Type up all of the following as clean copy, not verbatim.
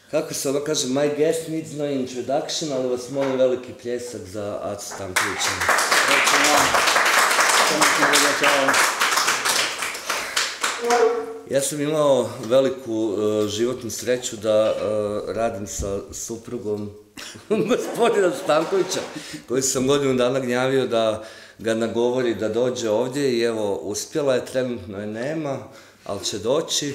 kako se ono kaže, my guest needs no introduction, ali vas molim veliki pljesak za Acu Stankovića. Ja sam imao veliku životnu sreću da radim sa suprugom gospodina Stankovića, koji sam godinu dana gnjavio da ga nagovori da dođe ovdje i evo, uspjela je, trenutno je nema, ali će doći.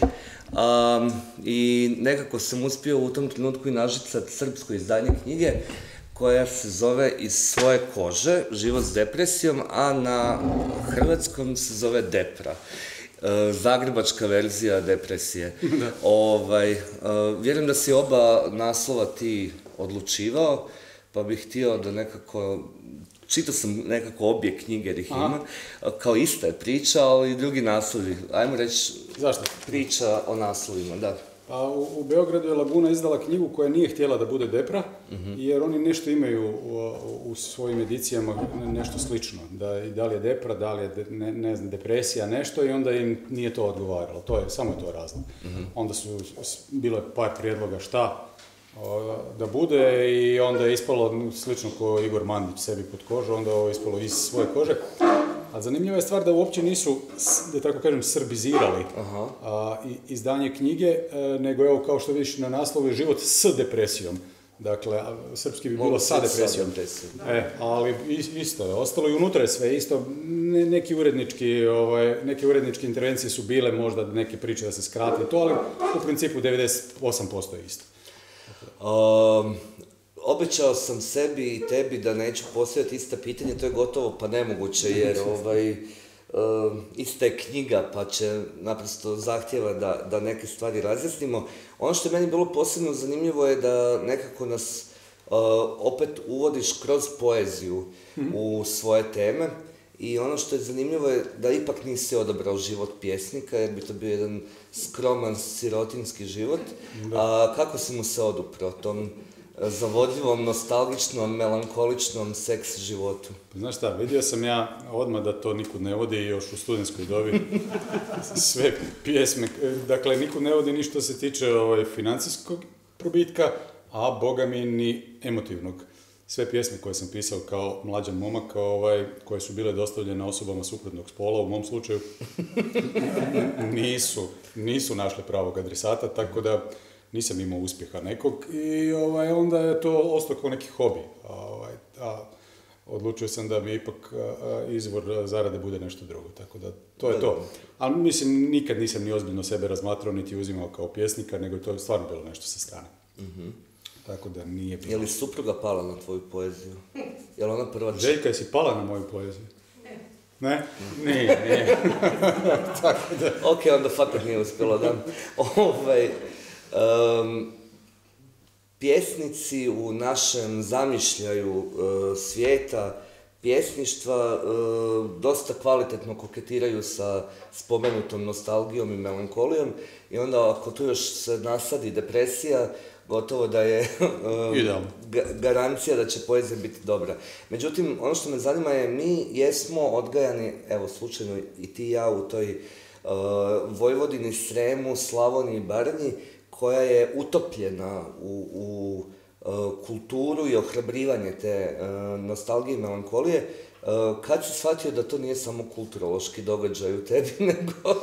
I nekako sam uspio u tom trenutku i nažicati srpsko izdanje knjige koja se zove Iz svoje kože, život s depresijom, a na hrvatskom se zove Depra. Zagrebačka verzija depresije. Vjerujem da si oba naslova ti odlučivao, pa bih htio da nekako, čitao sam nekako obje knjige jer ih ima, kao ista je priča, ali i drugi naslovi. Ajmo reći, priča o naslovima, da. A u Beogradu je Laguna izdala knjigu koja nije htjela da bude Depra, jer oni nešto imaju u svojim edicijama nešto slično. Da li je Depra, da li je ne znam, depresija, nešto, i onda im nije to odgovaralo. Samo je to razlog. Onda bilo je par prijedloga šta da bude i onda je ispalo slično kao Igor Mandić sebi pod kožu, onda ovo je ispalo iz svoje kože. A zanimljiva je stvar da uopće nisu, da tako kažem, srbizirali izdanje knjige, nego evo, kao što vidiš na naslovu, je život s depresijom. Dakle, srpski bi bilo sa depresijom. Ali isto je, ostalo i unutra je sve isto. Neke uredničke intervencije su bile, možda neke priče da se skrati to, ali u principu 98% je isto. Obećao sam sebi i tebi da neću postavljati ista pitanja, to je gotovo pa nemoguće, jer ista je knjiga, pa će naprosto zahtjeva da neke stvari razjasnimo. Ono što je meni bilo posebno zanimljivo je da nekako nas opet uvodiš kroz poeziju u svoje teme, i ono što je zanimljivo je da ipak nisi odabrao život pjesnika, jer bi to bio jedan skroman, sirotinski život. Kako si mu se oduprao tom zavodljivom, nostalgičnom, melankoličnom seks životu? Znaš šta, vidio sam ja odmah da to nikud ne vodi, još u studentskoj dobi. Sve pjesme, dakle, nikud ne vodi ni što se tiče financijskog probitka, a boga mi ni emotivnog. Sve pjesme koje sam pisao kao mlađan momak, koje su bile dostavljene osobama suprotnog spola, u mom slučaju, nisu našle pravog adresata, tako da nisam imao uspjeha nekog, i onda je to ostao kao neki hobi. Odlučio sam da mi ipak izvor zarade bude nešto drugo, tako da to je to. Ali mislim, nikad nisam ni ozbiljno sebe razmatrao, niti uzimao kao pjesnika, nego to je stvarno bilo nešto sa strane. Tako da nije bilo. Je li supruga pala na tvoju poeziju? Je li ona prva... Željka, jesi pala na moju poeziju? Ne? Nije. Tako da... Ok, onda fakat nije uspjelo, da. Pjesnici u našem zamišljaju svijeta pjesništva dosta kvalitetno koketiraju sa spomenutom nostalgijom i melankolijom, i onda ako tu još se nasadi depresija, gotovo da je garancija da će poezija biti dobra. Međutim, ono što me zanima je, mi jesmo odgajani, evo slučajno i ti i ja, u toj Vojvodini, Sremu, Slavoniji i Baranji, koja je utopljena u kulturu i ohrabrivanje te nostalgije i melankolije. Kad si shvatio da to nije samo kulturološki događaj u tebi, nego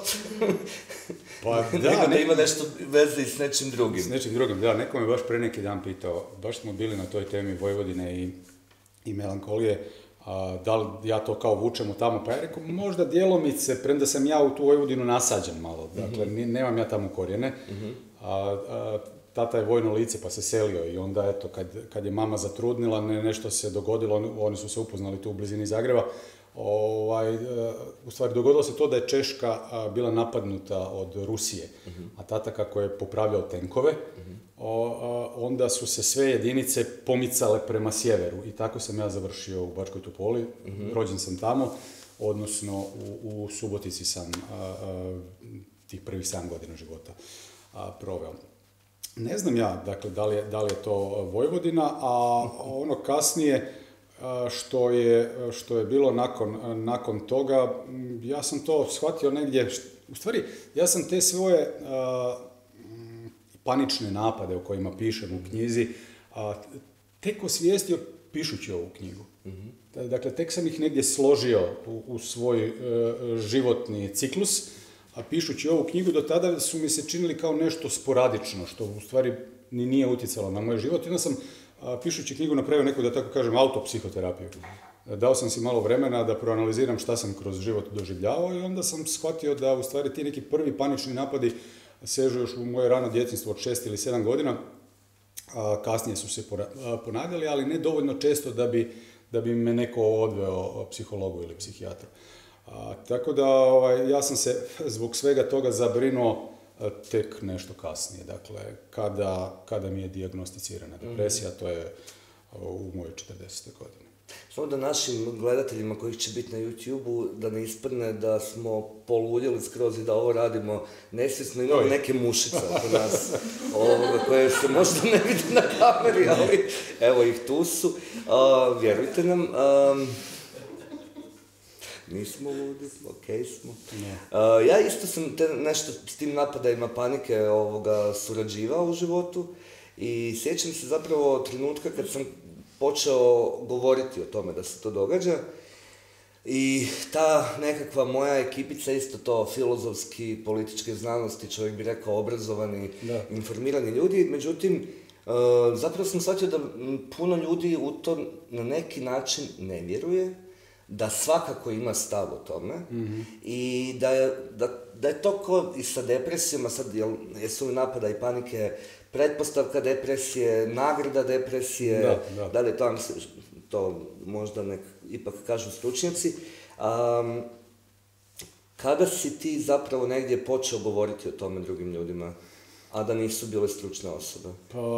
da ima nešto veze i s nečim drugim? S nečim drugim, da. Neko me baš pre neki dan pitao, baš smo bili na toj temi Vojvodine i melankolije, da li ja to kao vučem u tamo, pa ja rekao, možda djelomice, premda sam ja u tu Vojvodinu nasađen malo, dakle, nemam ja tamo korijene, tata je vojno lice pa se selio, i onda eto, kad je mama zatrudnila, nešto se dogodilo, oni su se upoznali tu u blizini Zagreba, u stvari dogodilo se to da je Češka bila napadnuta od Rusije, a tata kako je popravljao tenkove, onda su se sve jedinice pomicale prema sjeveru, i tako sam ja završio u Bačkoj Topoli, rođen sam tamo, odnosno u Subotici sam tih prvih 7 godina života proveo. Ne znam ja, dakle, da li je to Vojvodina, a ono kasnije što je bilo nakon toga, ja sam to shvatio negdje, u stvari, ja sam te svoje panične napade o kojima pišem u knjizi, tek osvijestio pišući ovu knjigu. Dakle, tek sam ih negdje složio u svoj životni ciklus, a pišući ovu knjigu do tada su mi se činili kao nešto sporadično, što u stvari ni nije utjecalo na moj život. I onda sam, pišući knjigu, napravio neku, da tako kažem, autopsihoterapiju. Dao sam si malo vremena da proanaliziram šta sam kroz život doživljavao i onda sam shvatio da u stvari ti neki prvi panični napadi sežu još u moje rano djetinjstvo od 6 ili 7 godina. Kasnije su se ponavljali, ali ne dovoljno često da bi me neko odveo psihologu ili psihijatru. Tako da ja sam se zbog svega toga zabrinuo tek nešto kasnije. Dakle, kada mi je dijagnosticirana depresija, to je u mojoj 40. godine. Samo da našim gledateljima kojih će biti na YouTube-u, da ne ispadne da smo poludjeli skroz i da ovo radimo nesvjesno, imamo neke mušice oko nas, koje se možda ne vidi na kameri, ali evo ih tu su. Vjerujte nam, nismo ludi, okej smo. Ja isto sam nešto s tim napadajima panike surađivao u životu i sjećam se zapravo trenutka kad sam počeo govoriti o tome da se to događa i ta nekakva moja ekipica, isto to filozofski, političke znanosti, čovjek bi rekao obrazovani, informirani ljudi, međutim, zapravo sam shvatio da puno ljudi u to na neki način ne vjeruje, da svakako ima stav o tome i da je to ko i sa depresijama, sad jesu li napada i panike pretpostavka depresije, nagrada depresije, da li je to možda ipak kažu stručnjaci. Kada si ti zapravo negdje počeo govoriti o tome drugim ljudima, a da nisu bile stručne osobe?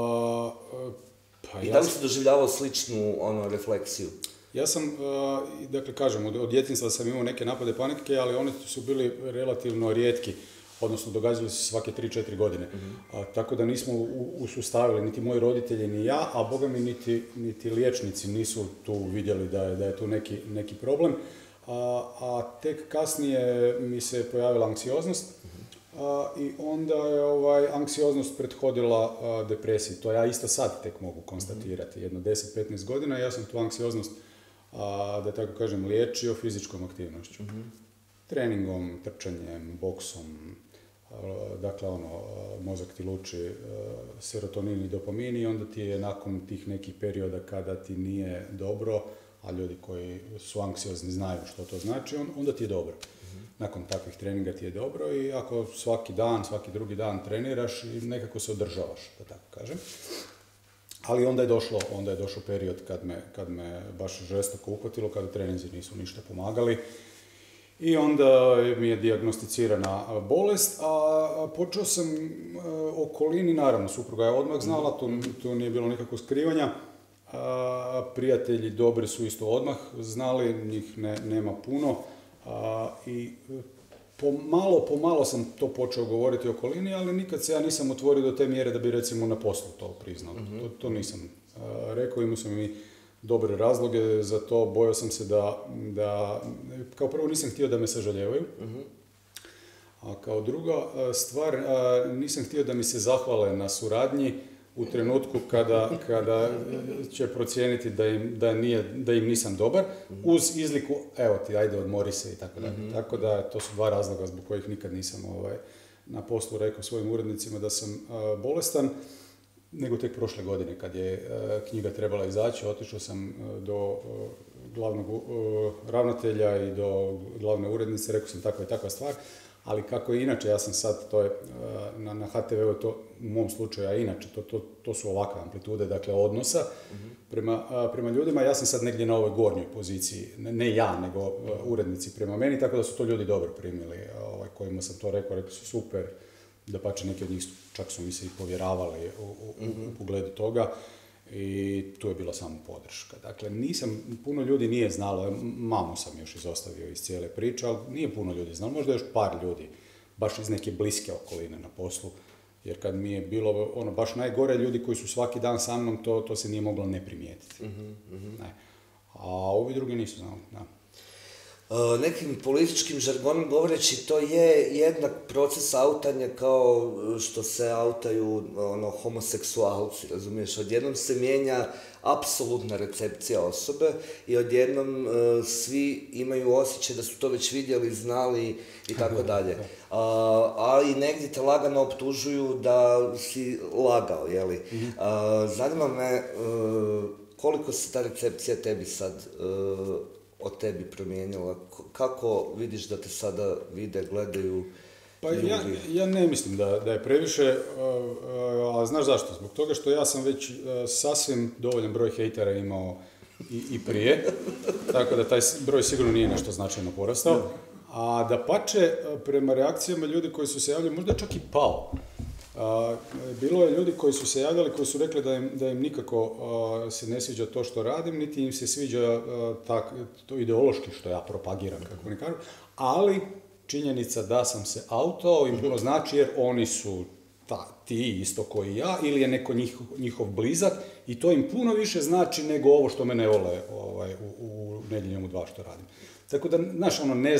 I da li si doživljavao sličnu refleksiju? Ja sam, dakle kažem, od djetinjstva sam imao neke napade panike, ali oni su bili relativno rijetki, odnosno događali se svake 3-4 godine. Tako da nismo usustavili, niti moji roditelji, ni ja, a boga mi niti liječnici nisu tu vidjeli da je tu neki problem. A tek kasnije mi se pojavila anksioznost i onda je anksioznost prethodila depresiji. To ja isto sad tek mogu konstatirati. Jedno 10-15 godina ja sam tu anksioznost, da tako kažem, liječio fizičkom aktivnošću. Treningom, trčanjem, boksom. Dakle, mozak ti luči serotonin i dopamin i onda ti je nakon tih nekih perioda kada ti nije dobro, a ljudi koji su anksiozni znaju što to znači, onda ti je dobro. Nakon takvih treninga ti je dobro i ako svaki drugi dan treniraš i nekako se održavaš, da tako kažem. Ali onda je došao period kad me baš žestoko uhvatilo, kada treninzi nisu ništa pomagali. I onda mi je dijagnosticirana bolest, a počeo sam okolini, naravno, supruga je odmah znala, tu nije bilo nikakvog skrivanja. Prijatelji dobri su isto odmah znali, njih nema puno. I pomalo sam to počeo govoriti o okolini, ali nikad se ja nisam otvorio do te mjere da bi recimo na poslu to priznao. To nisam rekao, imao sam i dobre razloge za to, bojao sam se da kao prvo nisam htio da me sažaljevaju, a kao druga stvar, nisam htio da mi se zahvale na suradnji u trenutku kada će procijeniti da im nisam dobar, uz izliku, evo ti, ajde odmori se i tako dalje. Tako da to su dva razloga zbog kojih nikad nisam na poslu rekao svojim urednicima da sam bolestan, nego tek prošle godine kad je knjiga trebala izaći, otišao sam do glavnog ravnatelja i do glavne urednice, rekao sam takva i takva stvar, ali kako je inače, ja sam sad, to je na HTV-u, to u mom slučaju, a inače, to su ovakve amplitude, dakle odnosa prema ljudima, ja sam sad negdje na ovoj gornjoj poziciji, ne ja, nego urednici prema meni, tako da su to ljudi dobro primili, kojima sam to rekao su super, dapače neki od njih čak su mi se i povjeravali u pogledu toga i tu je bila samo podrška. Dakle, puno ljudi nije znalo, mamu sam još izostavio iz cijele priče, ali nije puno ljudi znalo, možda još par ljudi, baš iz neke bliske okoline na poslu, jer kad mi je bilo baš najgore, ljudi koji su svaki dan sa mnom, to se nije moglo ne primijetiti. Ne. A ovi drugi nisu znali, da. nekim političkim žargonom govoreći, to je jednak proces autanja kao što se autaju homoseksualci, razumiješ? Odjednom se mijenja apsolutna recepcija osobe i odjednom svi imaju osjećaj da su to već vidjeli, znali i tako dalje. Ali negdje te lagano optužuju da si lagao, jeli? Zanima me koliko se ta recepcija tebi sad o tebi promijenila? Kako vidiš da te sada vide, gledaju? Pa ja ne mislim da je previše, a znaš zašto? Zbog toga što ja sam već sasvim dovoljan broj hejtera imao i prije, tako da taj broj sigurno nije nešto značajno porastao. A dapače, prema reakcijama ljudi koji su se javljali, možda je čak i pao. Bilo je ljudi koji su se javljali, koji su rekli da im nikako se ne sviđa to što radim, niti im se sviđa to ideološki što ja propagiram, kako oni kažu, ali činjenica da sam se autao im puno znači jer oni su ti isto koji ja ili je neko njihov blizak i to im puno više znači nego ovo što mene vole u Nedjeljom u 2 što radim. Tako da, znaš,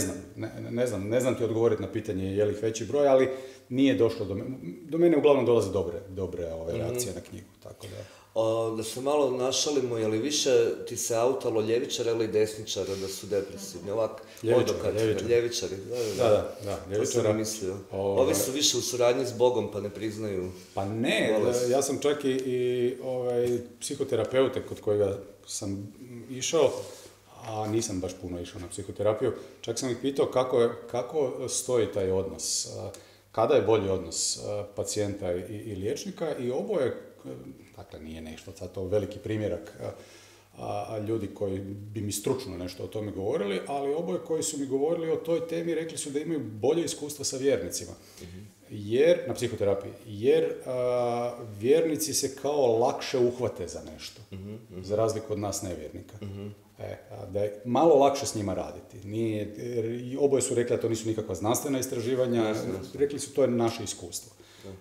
ne znam ti odgovoriti na pitanje je li ih veći broj, ali nije došlo do mene. Do mene uglavnom dolaze dobre reakcije na knjigu, tako da. Da se malo našalimo, je li više ti se autalo ljevičara ili desničara da su depresivni? Ljevičari. Da, to sam mislio. Ovi su više u suradnji s Bogom pa ne priznaju. Pa ne, ja sam čak i psihoterapeute kod kojega sam išao, a nisam baš puno išao na psihoterapiju, čak sam ih pitao kako stoji taj odnos, kada je bolji odnos pacijenta i liječnika i oboje, dakle nije nešto sad to veliki primjerak ljudi koji bi mi stručno nešto o tome govorili, ali oboje koji su mi govorili o toj temi rekli su da imaju bolje iskustva sa vjernicima. Na psihoterapiji, jer vjernici se kao lakše uhvate za nešto, za razliku od nas nevjernika. Da je malo lakše s njima raditi. Oboje su rekli da to nisu nikakva znanstvena istraživanja, rekli su to je naše iskustvo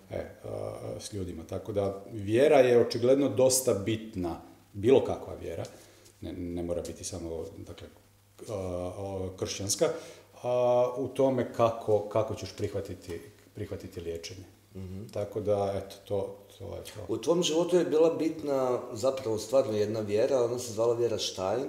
s ljudima. Tako da vjera je očigledno dosta bitna, bilo kakva vjera, ne mora biti samo kršćanska, u tome kako ćeš prihvatiti liječenje. Tako da, eto, to je to. U tvom životu je bila bitna zapravo stvarno jedna vjera, ona se zvala vjera Stein.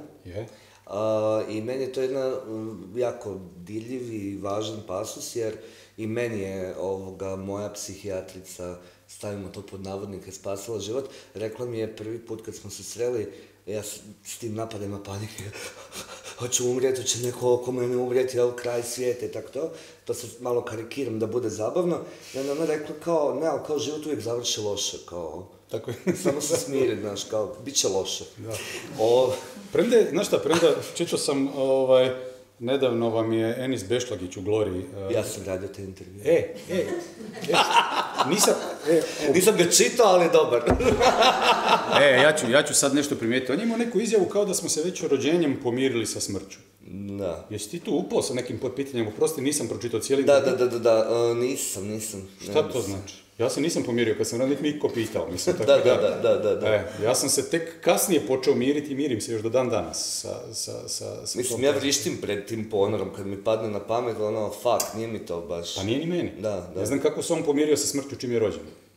I meni je to jedna jako diljiv i važan pasus, jer i meni je moja psihijatrica, stavimo to pod navodnike, spasila život. Rekla mi je prvi put kad smo se sreli, ja s tim napadima panike, hoću umrijeti, hoće neko oko mene umrijeti, kraj svijeta i tako to. To se malo karikiram da bude zabavno. I onda ona rekla kao život uvijek završi loše, tako je. Samo se smiri, znaš, bit će loše. Premda, čitao sam, nedavno vam je Enis Bešlagić u Gloriji. Ja sam radio te intervjue. Nisam ga čitao, ali dobar. Ja ću sad nešto primijetiti. On je imao neku izjavu kao da smo se već rođenjem pomirili sa smrću. Da. Jesi ti tu upao sa nekim potpitanjem? Oprosti, nisam pročitao cijeli... Da, nisam. Šta to znači? Ja se nisam pomirio kad sam radnik mi iko pitao, mislim. Da. Ja sam se tek kasnije počeo miriti i mirim se još do dan danas. Mislim, ja vrištim pred tim ponorom kad mi padne na pamet, nije mi to baš... Pa nije ni meni. Da. Ne znam kako se on pomirio sa smrću čim je rođen.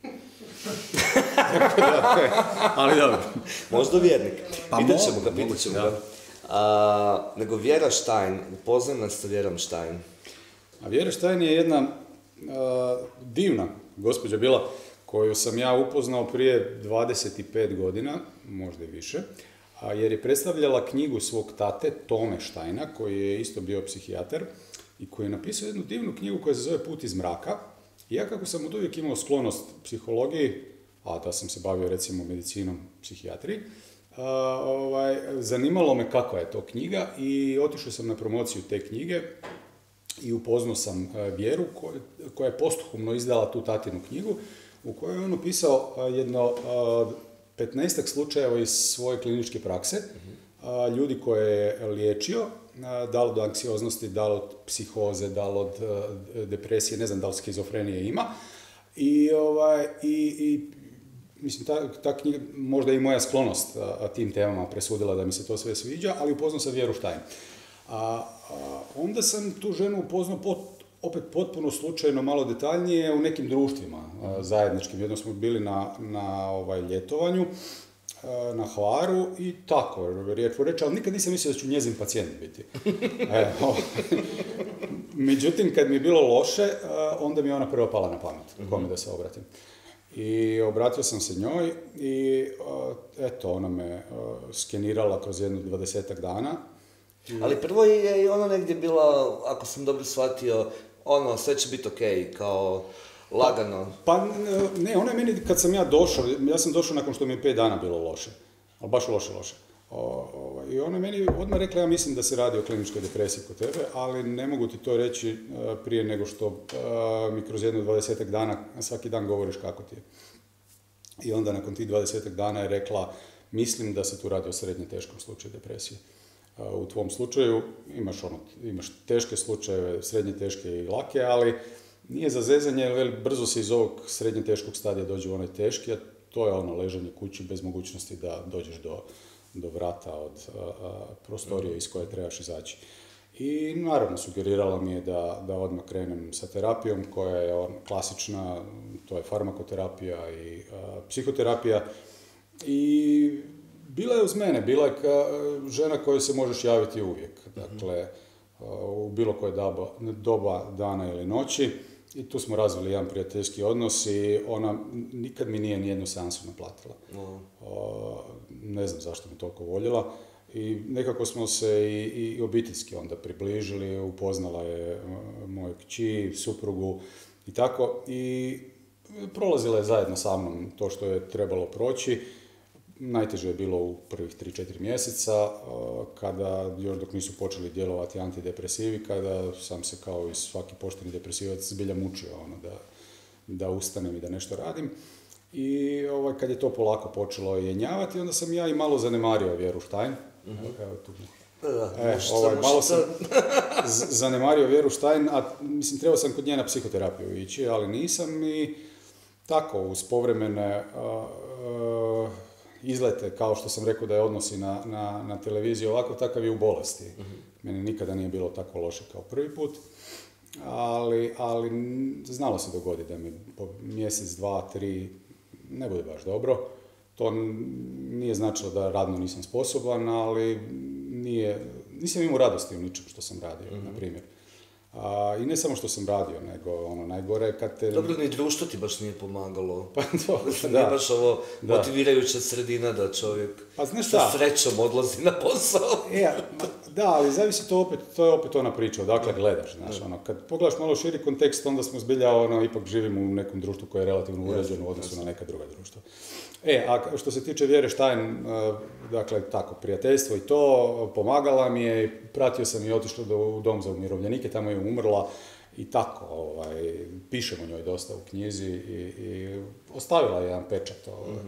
Ali dobro. Možda vjernik. Pitat ćemo ga. Nego Vjera Stein, upoznam nas sa Vjerom Stein. A Vjera Stein je jedna divna gospođa bila koju sam ja upoznao prije 25 godina, možda i više, jer je predstavljala knjigu svog tate, Tome Steina, koji je isto bio psihijatar i koji je napisao jednu divnu knjigu koja se zove Put iz mraka. I ja kako sam od uvijek imao sklonost psihologiji, a da sam se bavio recimo medicinom, psihijatriji, zanimalo me kakva je to knjiga i otišao sam na promociju te knjige i upoznao sam Vjeru koja je posthumno izdala tu tatinu knjigu u kojoj je on opisao jedno 15 slučajeva iz svoje kliničke prakse, ljudi koje je liječio, da li od anksioznosti, da li od psihoze, da li od depresije, ne znam da li skizofrenije ima. I mislim, ta knjiga, možda i moja sklonost tim temama presudila da mi se to sve sviđa, ali upoznao sam Vjeru Stein. Onda sam tu ženu upoznao opet potpuno slučajno, malo detaljnije, u nekim društvima zajedničkim. Jednom smo bili na ljetovanju, na Hvaru i tako, riječ po reći, ali nikad nisam mislio da ću njezin pacijent biti. Međutim, kad mi je bilo loše, onda mi je ona prva pala na pamet, kome da se obratim. I obratio sam se njoj i eto, ona me skenirala kroz jedno 20-ak dana. Ali prvo je i ona negdje bila, ako sam dobro shvatio, sve će biti okej, kao lagano. Pa ne, ona je meni, kad sam ja sam došao nakon što mi je 5 dana bilo loše. Ali baš loše. I ona je meni odmah rekla, ja mislim da se radi o kliničkoj depresiji kod tebe, ali ne mogu ti to reći prije nego što mi kroz jedno 20-ak dana svaki dan govoriš kako ti je. I onda nakon tih 20-ak dana je rekla, mislim da se tu radi o srednje teškom slučaju depresije. U tvom slučaju imaš teške slučajeve, srednje teške i lake, ali nije za zezanje, jer brzo se iz ovog srednje teškog stadija dođe u onaj teški, a to je leženje kući bez mogućnosti da dođeš do vrata od prostorije iz koje trebaš izaći. I naravno sugerirala mi je da odmah krenem sa terapijom koja je klasična, to je farmakoterapija i psihoterapija. I bila je uz mene, bila je žena kojoj se možeš javiti uvijek. Dakle, u bilo koje doba dana ili noći. I tu smo razvili jedan prijateljski odnos i ona nikad mi nije nijednu seansu naplatila. Ne znam zašto me toliko voljela. I nekako smo se i obiteljski onda približili, upoznala je moju kći, suprugu i tako. I prolazila je zajedno sa mnom to što je trebalo proći. Najteže je bilo u prvih 3-4 mjeseca, kada, još dok nisu počeli djelovati antidepresivi, kada sam se kao i svaki pošteni depresivac zbilja mučio da ustanem i da nešto radim. I kad je to polako počelo jenjavati, onda sam ja i malo zanemario Vjeru Štajn. Evo tu. Malo sam zanemario Vjeru Štajn, a mislim, trebao sam kod nje na psihoterapiju ići, ali nisam i tako, uz povremene izlete, kao što sam rekao da je odnosi na televiziji ovako, takav je u bolesti. Meni nikada nije bilo tako loše kao prvi put, ali znalo se dogoditi da mi po mjesec, 2, 3 ne bude baš dobro. To nije značilo da radno nisam sposoban, ali nisam imao radosti u ničem što sam radio, na primjer. I ne samo što sam radio, nego najgore kad te... Dobro, ni društvo ti baš nije pomagalo. Pa to, da. Nije baš ovo motivirajuća sredina da čovjek sa srećom odlazi na posao. Da, ali zavisi to je opet ona priča, odakle gledaš, znaš, kad pogledaš malo širi kontekst, onda smo zbilja, ipak živimo u nekom društvu koje je relativno uređeno u odnosu na neka druga društva. A što se tiče Vjere Štajn, dakle, tako, prijateljstvo i to, pomagala mi je, pratio sam i otišao u dom za umirovljenike, tamo je umrla i tako, pišem o njoj dosta u knjizi i ostavila je jedan pečat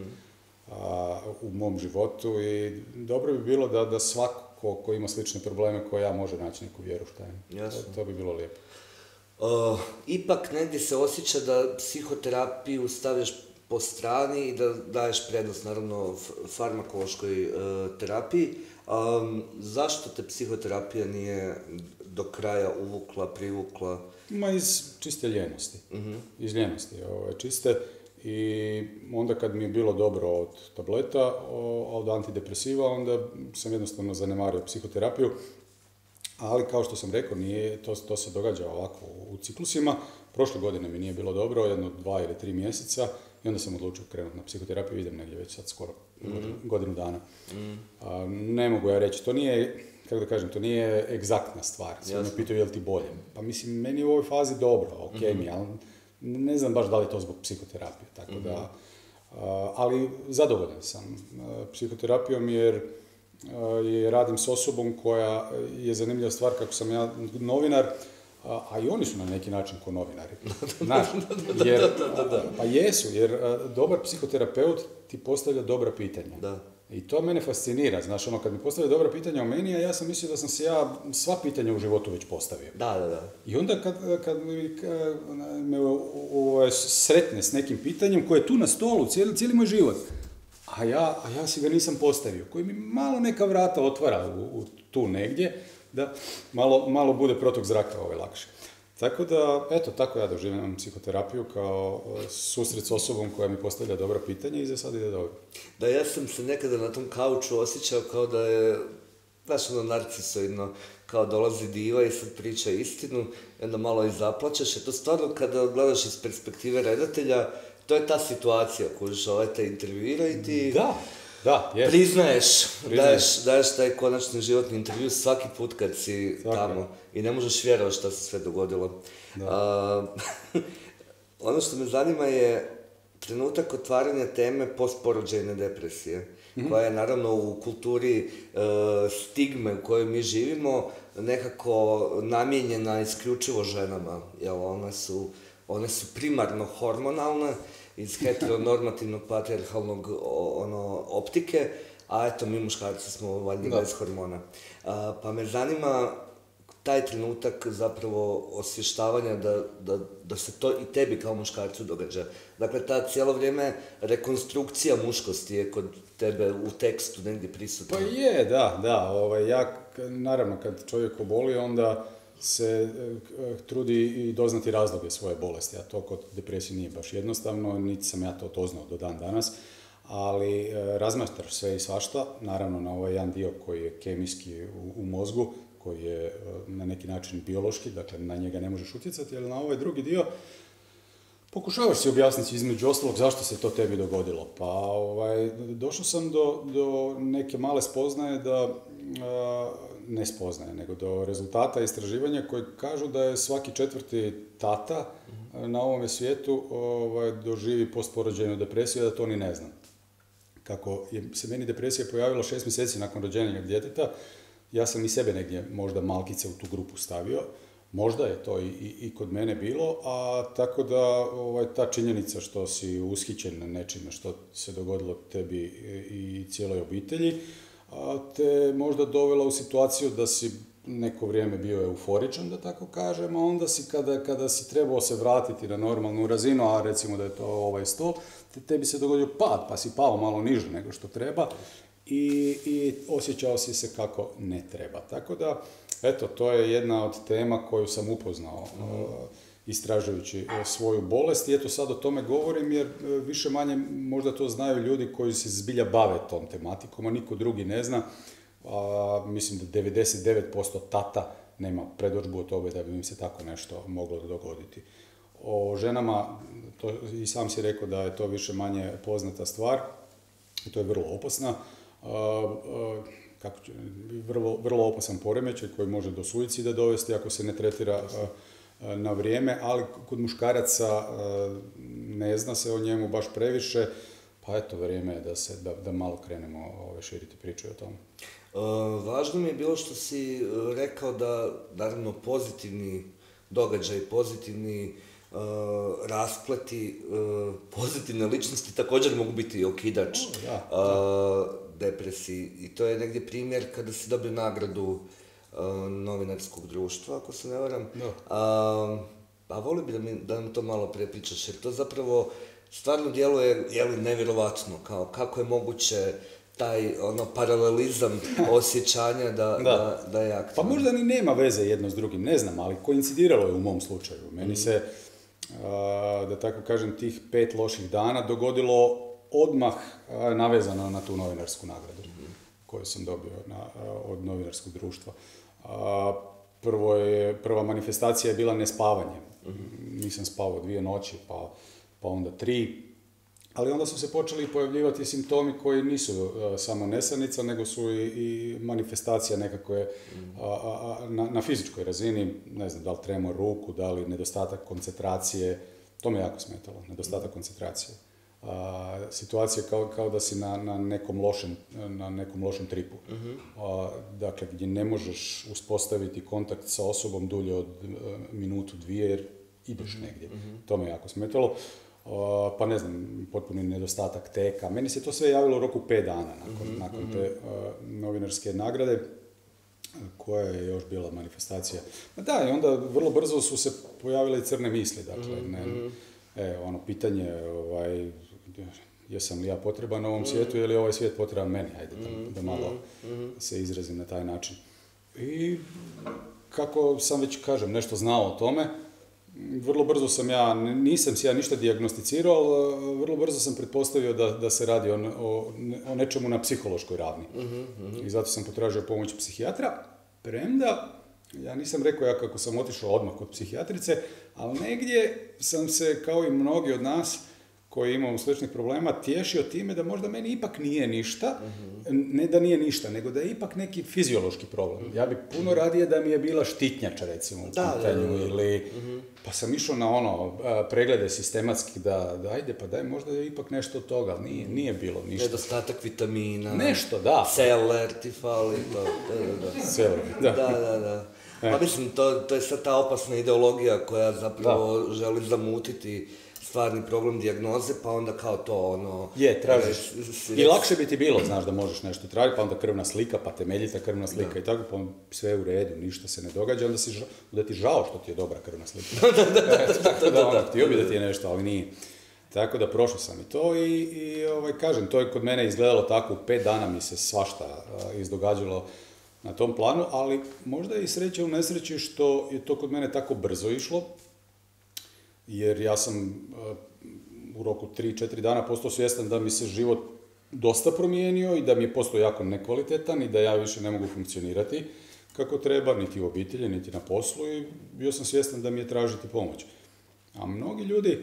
u mom životu i dobro bi bilo da svako ko ima slične probleme koje ja može naći neku Vjeru Štajn. To bi bilo lijepo. Ipak negdje se osjeća da psihoterapiju stavljaš po strani i da daješ prednost, naravno, farmakološkoj terapiji. Zašto te psihoterapija nije do kraja uvukla, privukla? Iz čiste ljenosti. Iz ljenosti čiste. I onda kad mi je bilo dobro od tableta, od antidepresiva, onda sam jednostavno zanemario psihoterapiju. Ali kao što sam rekao, to se događa ovako u ciklusima. Prošle godine mi nije bilo dobro, jedno 2 ili 3 mjeseca. I onda sam odlučio krenuti na psihoterapiju, idem negdje već sad skoro godinu dana. Ne mogu ja reći, to nije, kako da kažem, to nije egzaktna stvar. Svi me pitaju je li ti bolje. Pa mislim, meni je u ovoj fazi dobro, okej mi, ali ne znam baš da li je to zbog psihoterapije. Tako da, ali zadovoljan sam psihoterapijom jer radim s osobom koja je zanimljiva stvar kako sam ja novinar, a i oni su na neki način ko novinari. Znaš, pa jesu, jer dobar psihoterapeut ti postavlja dobra pitanja. Da. I to mene fascinira, znaš, kad mi postavlja dobra pitanja o meni, a ja sam mislio da sam se ja sva pitanja u životu već postavio. Da. I onda kad me sretne s nekim pitanjem koje je tu na stolu cijeli moj život, a ja si ga nisam postavio, koji mi malo neka vrata otvara tu negdje, da malo bude protok zraka lakše. Tako da, eto, tako ja doživljam psihoterapiju kao susret s osobom koja mi postavlja dobra pitanja i za sad ide dobro. Da, ja sam se nekada na tom kauču osjećao kao da je, znaš, narcisoidno, kao dolazi diva i sad priča istinu, i onda malo i zaplačeš. To stvarno, kada gledaš iz perspektive redatelja, to je ta situacija koju te intervjuira i ti priznaješ, daješ taj konačni životni intervju svaki put kad si tamo i ne možeš vjerovati šta se sve dogodilo. Ono što me zanima je trenutak otvaranja teme postporođajne depresije, koja je naravno u kulturi stigme u kojoj mi živimo nekako namijenjena isključivo ženama, jer one su primarno hormonalne, iz heteronormativnog patrijarhalnog optike, a eto, mi muškarci smo valjda bez hormona. Pa me zanima taj trenutak zapravo osvještavanja da se to i tebi kao muškarcu događa. Dakle, ta cijelo vrijeme rekonstrukcija muškosti je kod tebe u tekstu negdje prisutna. Pa je, da. Naravno, kad čovjek oboli, onda se trudi i doznati razloge svoje bolesti, a to kod depresije nije baš jednostavno, niti sam ja to doznao do dan danas, ali razmatraš sve i svašta, naravno na ovaj jedan dio koji je kemijski u mozgu, koji je na neki način biološki, dakle na njega ne možeš utjecati, ali na ovaj drugi dio pokušavaš si objasniti između ostalog zašto se to tebi dogodilo. Pa došao sam do neke male spoznaje ne spoznaje, nego do rezultata istraživanja koji kažu da je svaki 4. tata na ovome svijetu doživi postporođajnu depresiju, da to ni ne znam. Kako se meni depresija pojavila 6 mjeseci nakon rođenja djeteta, ja sam i sebe negdje možda malkice u tu grupu stavio. Možda je to i kod mene bilo, a tako da ta činjenica što si ushićen na nečime što se dogodilo tebi i cijeloj obitelji, te možda dovela u situaciju da si neko vrijeme bio euforičan, da tako kažem, a onda si kada si trebao se vratiti na normalnu razinu, a recimo da je to ovaj stol, tebi se dogodio pad, pa si pao malo niže nego što treba i osjećao si se kako ne treba. Tako da, eto, to je jedna od tema koju sam upoznao istražujući svoju bolest i eto sad o tome govorim jer više manje možda to znaju ljudi koji se zbilja bave tom tematikom, a niko drugi ne zna. Mislim da 99% tata nema predodžbu o tome da bi im se tako nešto moglo dogoditi. O ženama, to i sam si rekao da je to više manje poznata stvar i to je vrlo opasna. Vrlo opasan poremećaj koji može do suicida dovesti ako se ne tretira na vrijeme, ali kod muškaraca ne zna se o njemu baš previše, pa eto, vrijeme je da malo krenemo širiti priču o tome. Važno mi je bilo što si rekao da, naravno, pozitivni događaj, pozitivni raspleti, pozitivne ličnosti također mogu biti okidač depresiji. I to je negdje primjer kada si dobio nagradu novinarskog društva, ako se ne varam. A volio bi da nam to malo prepričaš, jer to zapravo stvarno djeluje nevjerovatno, kao kako je moguće taj paralelizam osjećanja da je aktivno. Pa možda ni nema veze jedno s drugim, ne znam, ali koincidiralo je u mom slučaju. Meni se, da tako kažem, tih 5 loših dana dogodilo odmah navezano na tu novinarsku nagradu koju sam dobio od novinarskog društva. Prva manifestacija je bila nespavanje. Nisam spavao 2 noći, pa onda 3. Ali onda su se počeli pojavljivati simptomi koji nisu samo nesanica, nego su i manifestacija nekakve na fizičkoj razini, ne znam, da li tremor ruku, da li nedostatak koncentracije, to me jako smetalo, nedostatak koncentracije. Situacija kao da si na nekom lošem tripu. Dakle, gdje ne možeš uspostaviti kontakt sa osobom dulje od minutu, 2, jer ideš negdje. To me jako smetalo. Pa ne znam, potpuni nedostatak teka. Meni se to sve javilo u roku 5 dana nakon te novinarske nagrade, koja je još bila manifestacija. Da, i onda vrlo brzo su se pojavile i crne misli. Dakle, pitanje, jesam li ja potreban na ovom svijetu ili ovaj svijet potreban meni? Ajde, da malo se izrazim na taj način. I kako sam već, kažem, nešto znao o tome, vrlo brzo sam nisam si ja ništa dijagnosticirao, ali vrlo brzo sam pretpostavio da se radi o nečemu na psihološkoj ravni. I zato sam potražio pomoć psihijatra, premda, ja nisam rekao ja kako sam otišao odmah kod psihijatrice, ali negdje sam se, kao i mnogi od nas, koji imamo sličnih problema, tješio time da možda meni ipak nije ništa, ne da nije ništa, nego da je ipak neki fiziološki problem. Ja bi puno radije da mi je bila štitnjača, recimo, u pitanju, ili pa sam išao na preglede sistematski da ajde, pa daj, možda je ipak nešto od toga, ali nije bilo ništa. Nedostatak vitamina. Nešto, da. Celer ti fali, Celer, da. Da. Pa mislim, to je sad ta opasna ideologija koja zapravo želi zamutiti stvarni problem dijagnoze, pa onda kao to tražiš. I lakše bi ti bilo, znaš da možeš nešto tražiti, pa onda krvna slika, pa temeljita krvna slika i tako, pa sve je u redu, ništa se ne događa, onda ti žao što ti je dobra krvna slika. Tako da, htio bi da ti je nešto, ali nije. Tako da prošao sam i to i kažem, to je kod mene izgledalo tako, u 5 dana mi se svašta izdogađalo na tom planu, ali možda je i sreća u nesreći što je to kod mene tako brzo išlo, jer ja sam u roku 3-4 dana postao svjestan da mi se život dosta promijenio i da mi je postao jako nekvalitetan i da ja više ne mogu funkcionirati kako treba, niti u obitelji, niti na poslu, i bio sam svjestan da mi je tražiti pomoć. A mnogi ljudi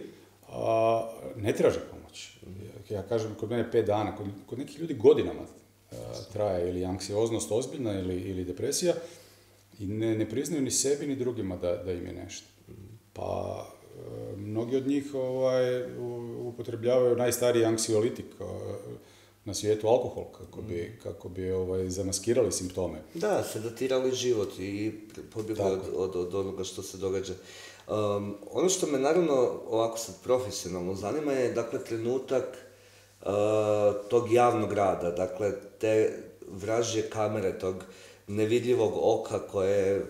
ne traže pomoć. Ja kažem, kod mene 5 dana, kod nekih ljudi godinama traje ili anksioznost ozbiljna ili depresija i ne priznaju ni sebi ni drugima da im je nešto. Pa mnogi od njih upotrebljavaju najstariji anksiolitik na svijetu, alkohol, kako bi zamaskirali simptome. Da, sedatirali život i pobjegli od onoga što se događa. Ono što me naravno ovako sad profesionalno zanima je, dakle, trenutak tog javnog rada, dakle, te vražje kamere, tog nevidljivog oka koje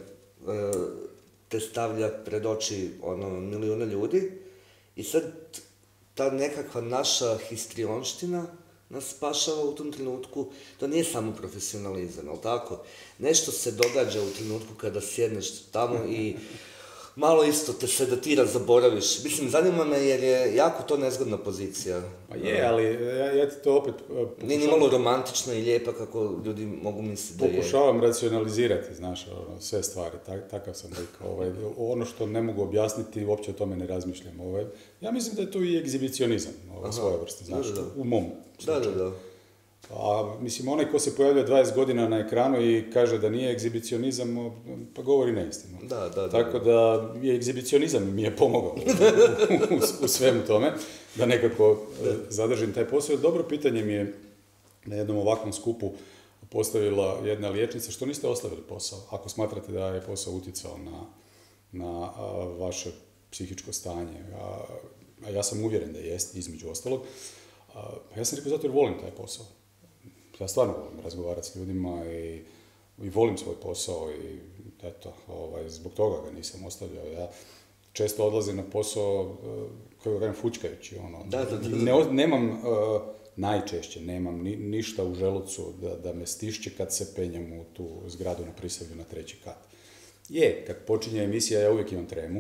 te stavlja pred oči milijuna ljudi, i sad ta nekakva naša histrionština nas spašava u tom trenutku. To nije samo profesionalizam, ali tako? Nešto se događa u trenutku kada sjedneš tamo i malo isto te sedatira, zaboraviš. Mislim, zanima me jer je jako to nezgodna pozicija. Pa je, ali ja ti to opet nije ni malo romantična i lijepa kako ljudi mogu misliti da je. Pokušavam racionalizirati, znaš, sve stvari, takav sam rekao. Ono što ne mogu objasniti, uopće o tome ne razmišljam. Ja mislim da je to i egzibicionizam, svoje vrste, znaš, u mom slučaju. Da. A mislim, onaj ko se pojavlja 20 godina na ekranu i kaže da nije egzibicionizam, pa govori neistinu. Tako da je egzibicionizam mi je pomogao u svemu tome, da nekako zadržim taj posao. Dobro pitanje mi je na jednom ovakvom skupu postavila jedna liječnica: što niste ostavili posao, ako smatrate da je posao utjecao na vaše psihičko stanje? A ja sam uvjeren da jest, između ostalog. Ja sam rekao zato jer volim taj posao. Ja stvarno volim razgovarati s ljudima i volim svoj posao i eto, zbog toga ga nisam ostavljao. Ja često odlazim na posao, kako kažem, fučkajući. Nemam, najčešće nemam ništa u želucu da me stišće kad se penjem u tu zgradu na Prisavlju na 3. kat. Kad počinje emisija, ja uvijek imam tremu.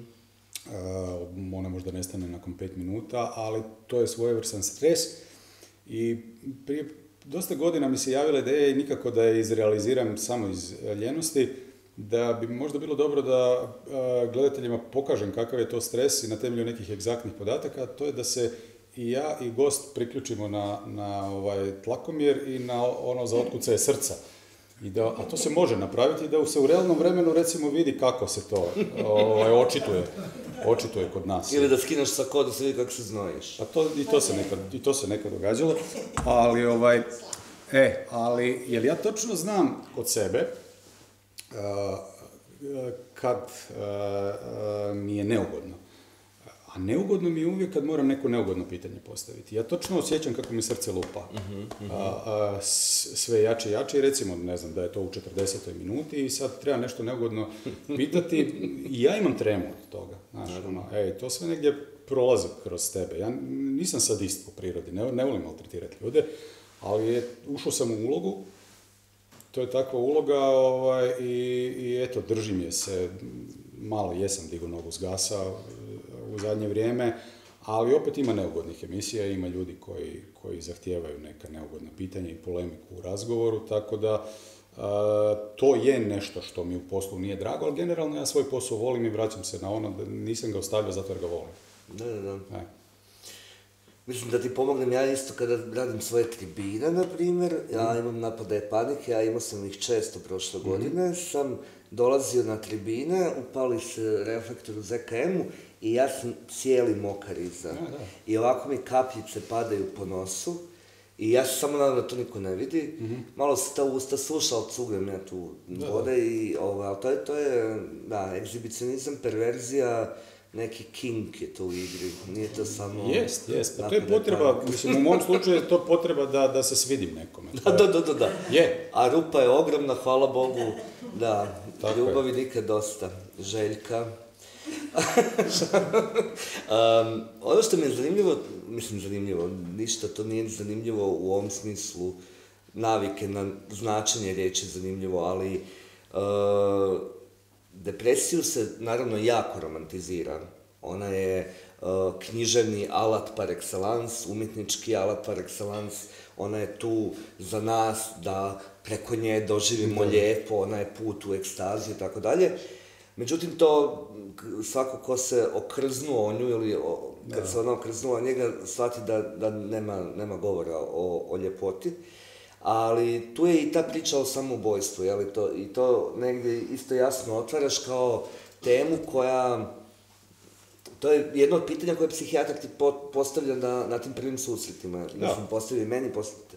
Ona možda nestane nakon 5 minuta, ali to je svojevrstan stres i prije dosta godina mi se javila ideja, i nikako da je izrealiziram samo iz ljenosti, da bi možda bilo dobro da gledateljima pokažem kakav je to stres i na temelju nekih egzaktnih podataka. To je da se i ja i gost priključimo na tlakomjer i na ono za otkucaje srca. A to se može napraviti da se u realnom vremenu recimo vidi kako se to očituje kod nas. Ili da skineš sako da se vidi kako se znojiš. I to se nekad događalo, ali jel ja točno znam kod sebe kad mi je neugodno. A neugodno mi je uvijek kad moram neko neugodno pitanje postaviti. Ja točno osjećam kako mi srce lupa. Sve jače i jače, i recimo, ne znam, da je to u 40. minuti i sad treba nešto neugodno pitati i ja imam tremu od toga. Znaš, to sve negdje prolazi kroz tebe. Ja nisam sadist po prirodi, ne volim maltretirati ljude, ali ušao sam u ulogu to je takva uloga i eto, držim je se, malo jesam digao nogu s gasa u zadnje vrijeme, ali opet ima neugodnih emisija, ima ljudi koji zahtijevaju neka neugodna pitanja i polemiku u razgovoru, tako da to je nešto što mi u poslu nije drago, ali generalno ja svoj posao volim i vraćam se na ono da nisam ga ostavio zato jer ga volim. Da. Mislim da ti pomognem, ja isto kada radim svoje tribine, na primjer, ja imam napade panike, ja imao sam ih često prošle godine, sam dolazio na tribine, upali se reflektor u ZKM-u i ja sam cijeli mokar iza. I ovako mi kapljice padaju po nosu i ja se samo nadam da to niko ne vidi. Malo se ta usta suša, ali cugam ja tu vode i ali to je, egzibicionizam, perverzija, neki kink je to u igri, nije to samo... Jest, pa to je potreba, mislim, u mom slučaju je to potreba da se svidim nekome. Da. Je. A rupa je ogromna, hvala Bogu, da, ljubavi nikad dosta, Željka. Ono što mi je zanimljivo, ništa to nije zanimljivo u ovom smislu navike na značenje riječi zanimljivo, ali depresiju se naravno jako romantizira. Ona je književni alat par excellence, umjetnički alat par excellence, ona je tu za nas da preko nje doživimo lijepo, ona je put u ekstazu i tako dalje. Međutim, to svako ko se okrznuo o nju ili kad se ona okrznuo o njega, shvati da nema govora o ljepoti. Ali tu je i ta priča o samoubojstvu, i to negdje isto jasno otvaraš kao temu koja... To je jedno od pitanja koje psihijatar ti postavlja na tim prvim susretima. Mislim, postavio i meni,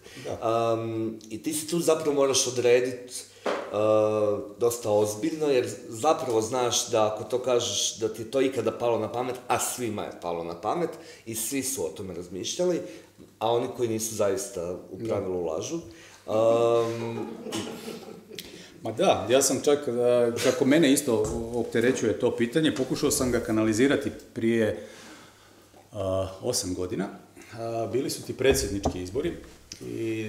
i ti si tu zapravo moraš odrediti dosta ozbiljno, jer zapravo znaš da ako to kažeš da ti je to ikada palo na pamet, a svima je palo na pamet i svi su o tome razmišljali, a oni koji nisu zaista u pravilu lažu. Ma da, ja sam čak, kako mene isto opterećuje to pitanje, pokušao sam ga kanalizirati prije 8 godina. Bili su ti predsjednički izbori i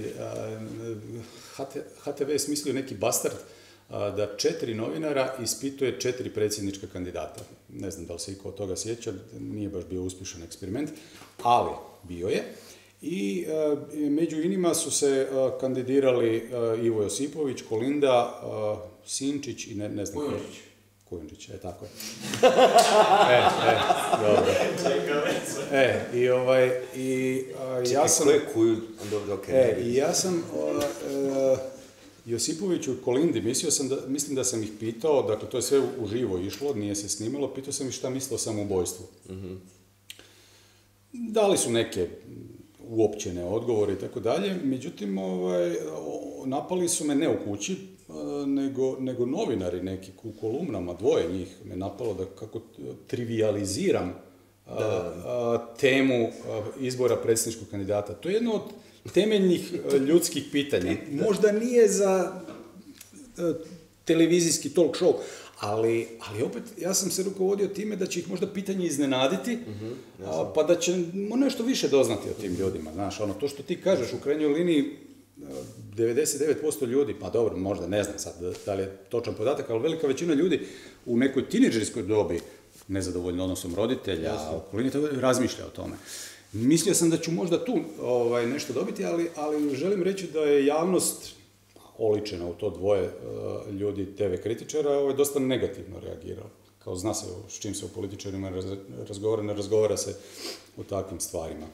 HTV je smislio neki bastard da 4 novinara ispituje 4 predsjednička kandidata. Ne znam da li se iko od toga sjeća, nije baš bio uspješan eksperiment, ali bio je. I među inima su se kandidirali Ivo Josipović, Kolinda, Sinčić i ne znam... Kujundžić, tako je. Dobro. Ja sam... I ja sam Josipoviću i Kolindi, mislim da sam ih pitao, dakle to je sve uživo išlo, nije se snimalo, pitao sam ih šta misle o samoubojstvu. Dali su neke uopćene odgovore i tako dalje, međutim, napali su me ne u kući, nego novinari neki u kolumnama, 2 njih me napalo da kako trivializiram temu izbora predsjedničkog kandidata. To je jedno od temeljnih ljudskih pitanja. Možda nije za televizijski talk show, ali opet ja sam se rukovodio time da će ih možda pitanje iznenaditi, pa da ćemo nešto više doznati o tim ljudima. Znaš, to što ti kažeš, u krajnjoj liniji 99% ljudi, pa dobro, možda ne znam sad da li je točan podatak, ali velika većina ljudi u nekoj tinejdžerskoj dobi, nezadovoljno odnosom roditelja, okolini, razmišlja o tome. Mislio sam da ću možda tu nešto dobiti, ali želim reći da je javnost oličena u to 2 ljudi TV kritičara, dosta negativno reagirao. Kao zna se s čim se u političarima razgovara, ne razgovara se o takvim stvarima.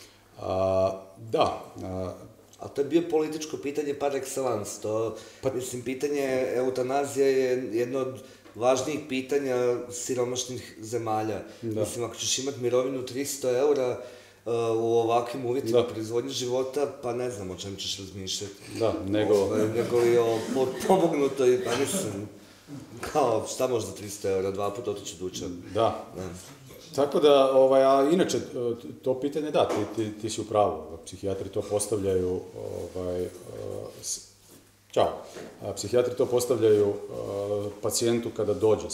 A to je bio političko pitanje par excellence. Mislim, pitanje eutanazije je jedno od važnijih pitanja siromašnih zemalja. Mislim, ako ćeš imati mirovinu 300 eura u ovakvim uvjetima proizvodnje života, pa ne znam o čem ćeš razmišljati. Nego li o pomognutoj, pa mislim, kao šta može za 300 eura, 2 puta otići u dućan. Da. Tako da, a inače, to pitanje, da, ti si u pravu. Psihijatri to postavljaju, psihijatri to postavljaju pacijentu kada dođe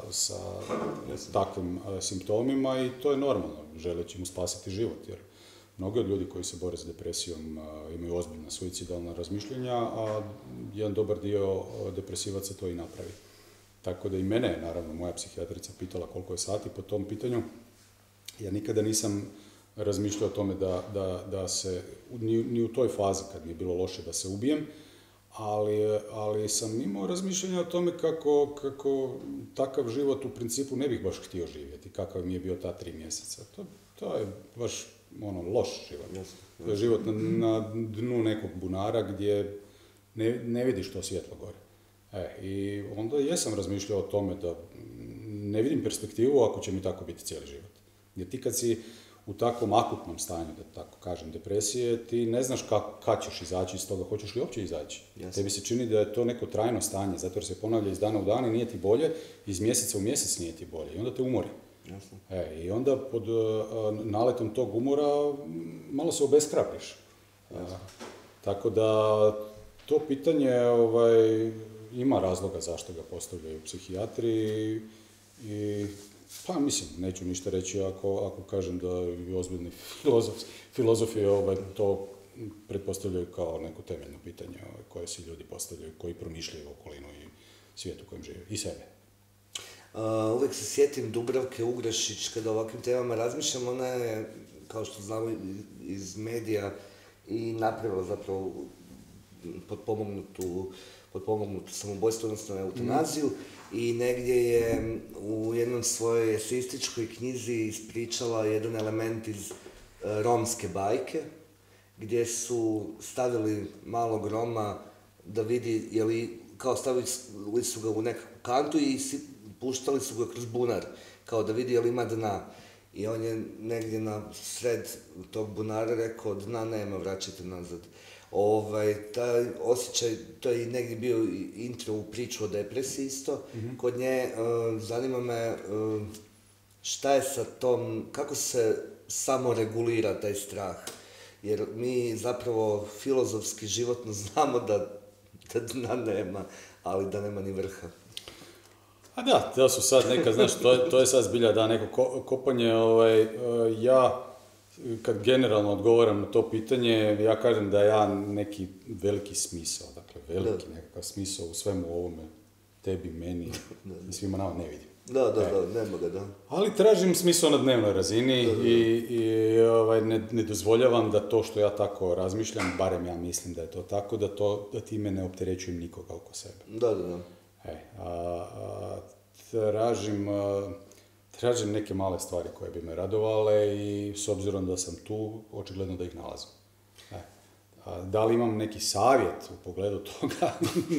sa takvim simptomima i to je normalno, želeći mu spasiti život, jer Mnogi od ljudi koji se bore s depresijom imaju ozbiljna suicidalna razmišljanja, a jedan dobar dio depresivaca to i napravi. Tako da i mene, naravno, moja psihijatrica pitala koliko je sati po tom pitanju. Ja nikada nisam razmišljao o tome da se, ni u toj fazi kad mi je bilo loše da se ubijem, ali sam imao razmišljanja o tome kako takav život u principu ne bih baš htio živjeti, kakav mi je bio ta 3 mjeseca. To je baš loš život. To je život na dnu nekog bunara gdje ne vidiš to svjetlo gore. I onda jesam razmišljao o tome da ne vidim perspektivu ako će mi tako biti cijeli život. Jer ti kad si u takvom akutnom stanju, da tako kažem, depresije, ti ne znaš kad ćeš izaći iz toga, hoćeš li uopće izaći. Yes. Tebi se čini da je to neko trajno stanje, zato jer se ponavlja iz dana u dan i nije ti bolje, iz mjeseca u mjesec nije ti bolje i onda te umori. Yes. I onda pod naletom tog umora malo se obeshrabriš. Yes. Tako da to pitanje ima razloga zašto ga postavljaju psihijatri i pa mislim, neću ništa reći ako kažem da i ozbiljni filozofi to pretpostavljaju kao neko temeljno pitanje koje si ljudi postavljaju, koji promišljaju okolinu i svijet u kojem žive, i sebe. Uvijek se sjetim Dubravke Ugrešić kada o ovakvim temama razmišljam, ona je, kao što znamo iz medija, i napravila zapravo potpomognutu samoubojstvo, odnosno eutanaziju, i negdje je u jednom svojoj eseističkoj knjizi ispričala jedan element iz romske bajke, gdje su stavili malog Roma da vidi, kao stavili su ga u nekakvu kantu i puštali su ga kroz bunar, kao da vidi je li ima dna. I on je negdje na sred tog bunara rekao, dna nema, vraćajte nazad. Taj osjećaj, to je negdje bio intro u priču o depresiji isto. Kod nje, zanima me šta je sa tom, kako se samo regulira taj strah. Jer mi zapravo filozofski životno znamo da dna nema, ali da nema ni vrha. A da, to su sad neka, znaš, to je sad zbilja da neko kopanje, ja kad generalno odgovaram na to pitanje, ja kažem da ja neki veliki smisao, dakle veliki nekakav smisao u svemu ovome, tebi, meni i svima nama ne vidim. Da, nema ga, da. Ali tražim smisao na dnevnoj razini i ne dozvoljavam da to što ja tako razmišljam, barem ja mislim da je to tako, da time ne opterećujem nikoga oko sebe. Da. Tražim neke male stvari koje bi me radovale i s obzirom da sam tu, očigledno da ih nalazim. Da li imam neki savjet u pogledu toga?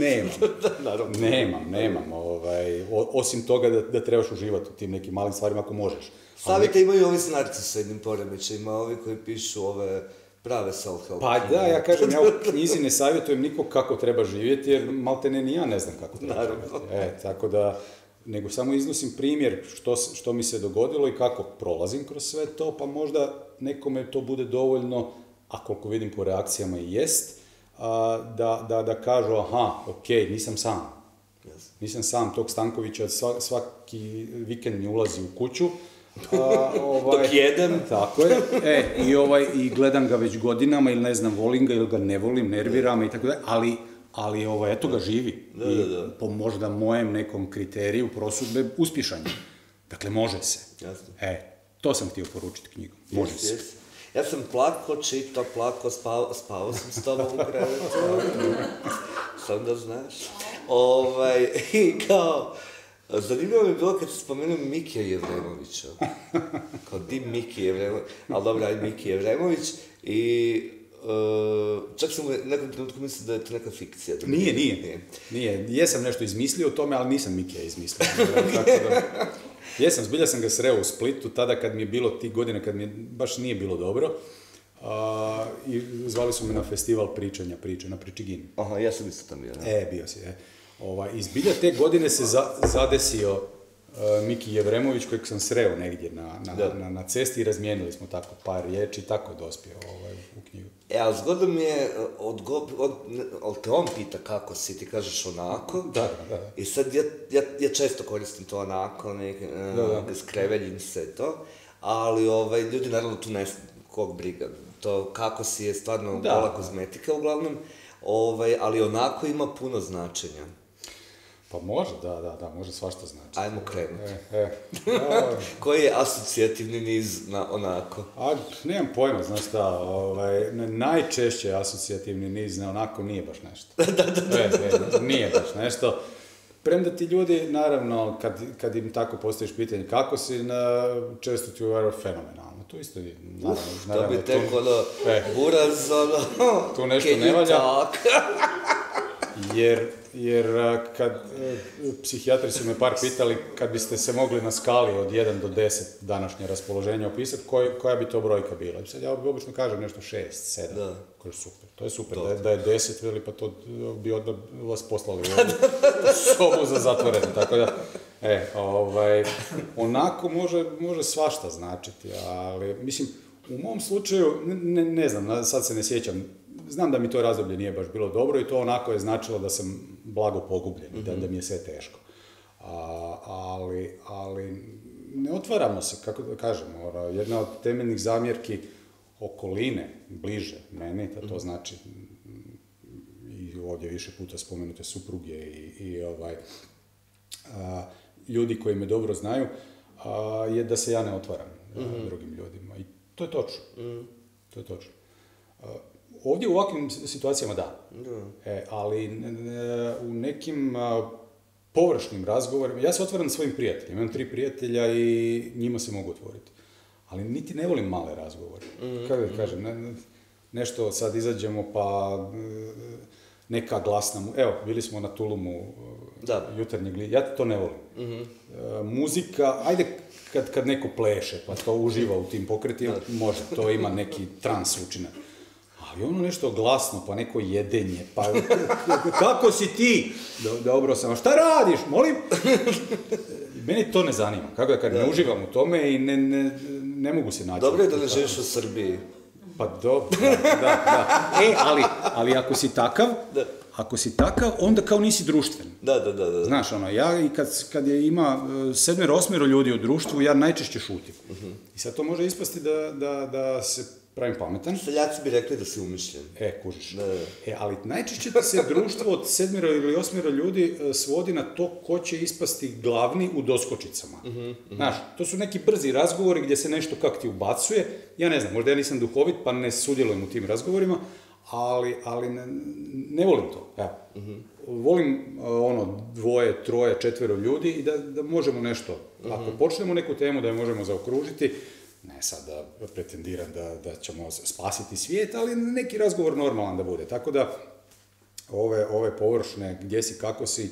Nemam. Osim toga da trebaš uživati u tim nekim malim stvarima ako možeš. Savjete imaju ovi s narcisoidnim poremećajima, ovi koji pišu ove prave self-help. Pa da, ja kažem, ja u knjizi ne savjetujem nikog kako treba živjeti, jer maltene ni ja ne znam kako treba živjeti. Tako da, nego samo iznosim primjer što mi se dogodilo i kako prolazim kroz sve to, pa možda nekome to bude dovoljno, a koliko vidim po reakcijama i jest, da kažu, ok, nisam sam. Nisam sam, tog Stankovića svaki vikend mi ulazi u kuću. Dok jedem. Tako je. I gledam ga već godinama, ili ne znam, volim ga, ili ga ne volim, nervira me i tako da, ali eto ga živi. I po možda mojem nekom kriteriju prosudbe uspješan je. Dakle, može se. To sam htio poručiti knjigom. Može se. Ja sam plako, čitao, plako, spavao sam s tobom u krevetu. Sam da znaš. I kao, zanimljivo mi je bilo kad se spomenuo Mikija Jevremovića. Kao di Miki Jevremović, ali dobro, aj Miki Jevremović. I čak sam u nekom trenutku mislio da je to neka fikcija. Nije. Jesam nešto izmislio o tome, ali nisam Mikija izmislio. Zbilja sam ga sreo u Splitu, tada kad mi je bilo tih godina, kad mi baš nije bilo dobro. I zvali su me na festival priče na Pričigini. Aha, ja sam isto tam bio. Bio si, I zbilja te godine se zadesio Miki Jevremović, kojeg sam sreo negdje na cesti i razmijenili smo tako par riječi, tako dospio u knjigu. Ali zgodno mi je, ali te on pita kako si, ti kažeš onako. Da. I sad ja često koristim to onako, skreveljim se to, ali ljudi naravno tu ne kog briga. to kako si je stvarno gola kozmetika uglavnom, ali onako ima puno značenja. Pa može, da, može svašta znači. Ajmo krenuti. Koji je asocijativni niz na onako? Nemam pojma, znaš šta, najčešće asocijativni niz na onako nije baš nešto. Nije baš nešto. Premda ti ljudi, naravno, kad im tako postaviš pitanje kako si, često ti uvjeruje fenomenalno. Tu isto je, naravno. To bi tek buraz, tu nešto ne valja. Jer kad psihijatri su me par pitali kad biste se mogli na skali od 1 do 10 današnje raspoloženje opisati, koja bi to brojka bila. Sad ja obično kažem nešto 6, 7, koji je super. To je super, da je 10, veli pa to bi odmah vas poslali u sobu za zatvorene, tako da, onako može svašta značiti, ali mislim, u mom slučaju, ne znam, sad se ne sjećam, znam da mi to razdoblje nije baš bilo dobro i to onako je značilo da sam blago pogubljen, da mi je sve teško. Ali ne otvaramo se, kako da kažemo, jedna od temeljnih zamjerki okoline, bliže meni, da to znači i ovdje više puta spomenute supruge i ljudi koji me dobro znaju, je da se ja ne otvaram drugim ljudima. I to je točno. To je točno. Ovdje u ovakvim situacijama da. Ali u nekim površnim razgovorima, ja se otvaram svojim prijateljima, imam 3 prijatelja i njima se mogu otvoriti. Ali niti ne volim male razgovore. Kako da kažem, nešto sad izađemo pa neka glasna, evo, bili smo na Tulumu jutarnjeg lista, ja to ne volim. Muzika, ajde kad neko pleše pa to uživa u tim pokretima, može, to ima neki trans učinak. Ali ono nešto glasno, pa neko jedenje, pa kako si ti? Dobro sam, a šta radiš, molim? Meni to ne zanima, kako da kažem, ne uživam u tome i ne mogu se naći. Dobro je da ne živiš u Srbiji. Pa dobro, da. Ali ako si takav, onda kao nisi društven. Da. Znaš, ja i kad je ima 7-8 ljudi u društvu, ja najčešće šutim. I sad to može ispasti da se pravim pametan. Seljaci bi rekli da si umišljen. Kužiš. Ali najčešće da se društvo od 7 ili 8 ljudi svodi na to ko će ispasti glavni u doskočicama. Znaš, to su neki brzi razgovori gdje se nešto kak ti ubacuje. Ja ne znam, možda ja nisam duhovit pa ne sudjelujem u tim razgovorima, ali ne volim to. Volim 2, 3, 4 ljudi i da možemo nešto. Ako počnemo neku temu da je možemo zaokružiti, ne sad da pretendiram da ćemo spasiti svijet, ali neki razgovor normalan da bude. Tako da ove površne, gdje si, kako si,